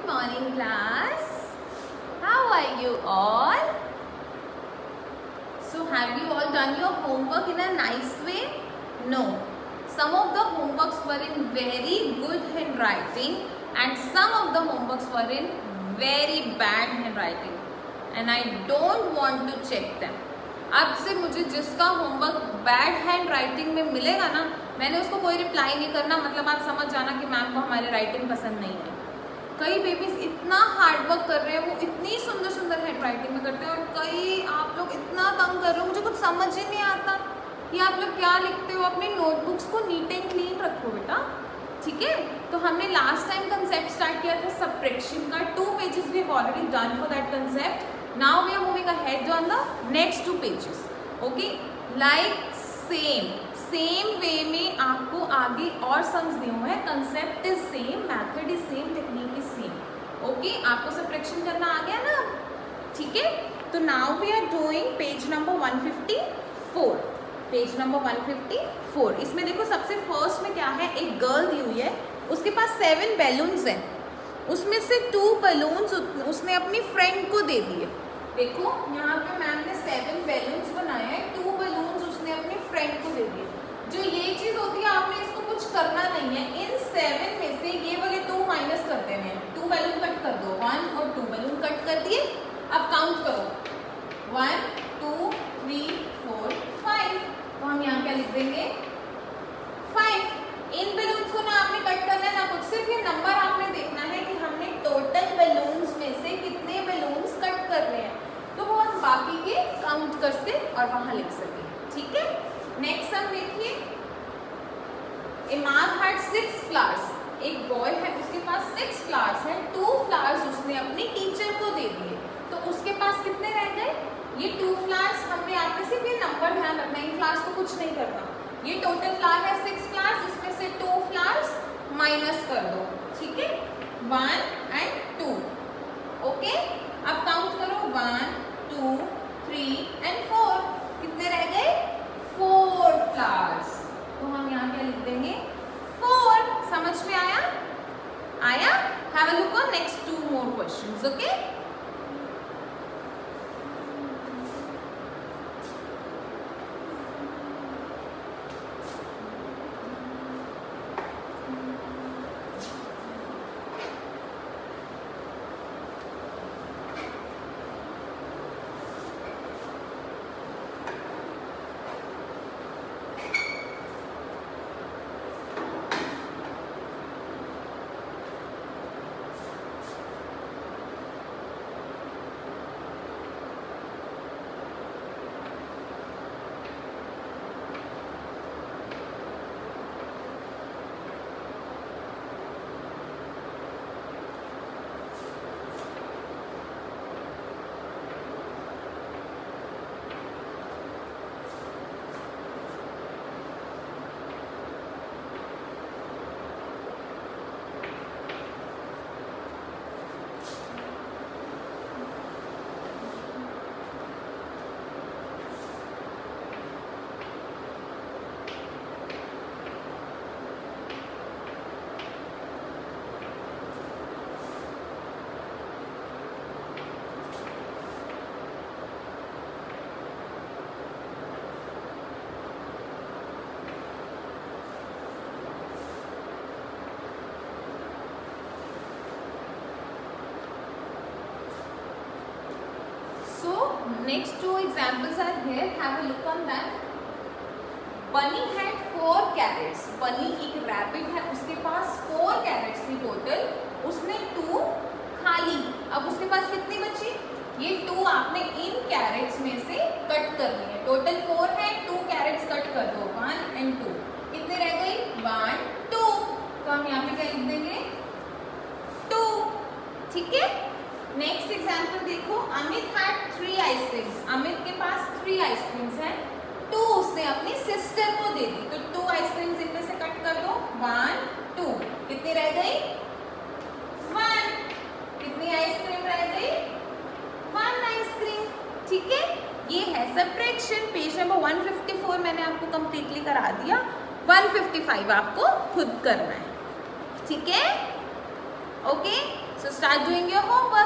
Good morning, class. How are you all? So have you all done your homework in a nice way? No. Some of the homeworks were in very good handwriting and some of the homeworks were in very bad handwriting and I don't want to check them. अब से मुझे जिसका homework bad hand writing में मिलेगा ना, मैंने उसको कोई रिप्लाई नहीं करना, मतलब आप समझ जाना कि मैम को हमारी राइटिंग पसंद नहीं है। कई बेबीज इतना हार्ड वर्क कर रहे हैं, वो इतनी सुंदर सुंदर हैंड राइटिंग में करते हैं और कई आप लोग इतना तंग कर रहे हो, मुझे कुछ समझ ही नहीं आता कि आप लोग क्या लिखते हो। अपनी नोटबुक्स को नीट एंड क्लीन रखो बेटा, ठीक है। तो हमने लास्ट टाइम कंसेप्ट स्टार्ट किया था सब्ट्रैक्शन का, 2 pages we have already done for that concept. Now we are moving ahead on the next 2 pages. Okay, like same way में आपको आगे और सम्स दिए हुए हैं। Concept is same, method is same, technique is same. Okay, आपको subtraction करना आ गया ना, ठीक है। तो now we are doing page number 154। Page number 154, इसमें देखो सबसे फर्स्ट में क्या है, एक गर्ल दी हुई है, उसके पास 7 बैलून्स हैं, उसमें से 2 बैलून्स उसने अपनी फ्रेंड को दे दिए। देखो यहाँ पे मैम ने 7 बैलून्स बनाए हैं, 2 बैलून्स उसने अपनी फ्रेंड को दे दिए। जो ये चीज होती है, आपने इसको कुछ करना नहीं है, इन 7 में से ये वाले 2 माइनस कर देने हैं। 2 बैलून कट कर दो, 1 और 2 बैलून कट कर दिए। अब काउंट करो, 1 2 3 4 5। तो हम यहाँ क्या लिख देंगे, 5। इन बैलून्स को ना आपने कट करना है ना कुछ, सिर्फ ये नंबर आपने देखना है कि हमने टोटल बैलून्स में से कितने बैलून्स कट कर रहे हैं, तो वो हम बाकी के काउंट कर से और वहां लिख सके, ठीक है। नेक्स्ट सम देखिए, ए मैन हैड 6 फ्लावर्स। एक बॉय है, उसके पास 6 फ्लावर्स हैं, 2 फ्लावर्स उसने अपनी टीचर को दे दिए, तो उसके पास कितने रह गए, ये 2 फ्लावर्स। हमने आपने सिर्फ ये नंबर ध्यान रखना है, इन फ्लावर्स को कुछ नहीं करना। ये टोटल फ्लावर है 6 फ्लावर्स, इसमें से 2 फ्लावर्स माइनस कर दो, ठीक है, 1 and 2। ओके, अब काउंट करो, 1 2 3 and 4। कितने रह गए, 4 फ्लावर्स। तो हम यहाँ क्या लिख देंगे, 4। समझ में आया? Have a look on next 2 more questions, okay. Next 2 examples are here. Have a look on that. Bunny had 4 carrots. Bunny एक rabbit है, उसके पास 4 carrots थी टोटल, उसने 2 खा ली। अब उसके पास कितनी बची, ये 2 आपने इन carrots में से कट करनी है। टोटल 4 है, 2 carrots कट कर दो, 1 and 2। कितने रह गई, 1 2। तो हम यहाँ पे क्या लिख देंगे, 2, ठीक है। नेक्स्ट एग्जाम्पल देखो, अमित हैड 3 आइसक्रीम्स। अमित के पास 3 आइसक्रीम्स हैं, 2 उसने अपनी सिस्टर को दे दी, तो 2 आइसक्रीम्स इनमें से कट कर दो, 1 2। कितनी रह गई, 1। कितनी आइसक्रीम रह गई, 1 आइसक्रीम, ठीक है। ये है सब्ट्रैक्शन। पेज नंबर 154 मैंने आपको कंप्लीटली करा दिया, 155 आपको खुद करना है, ठीक है, okay. So start doing your homework.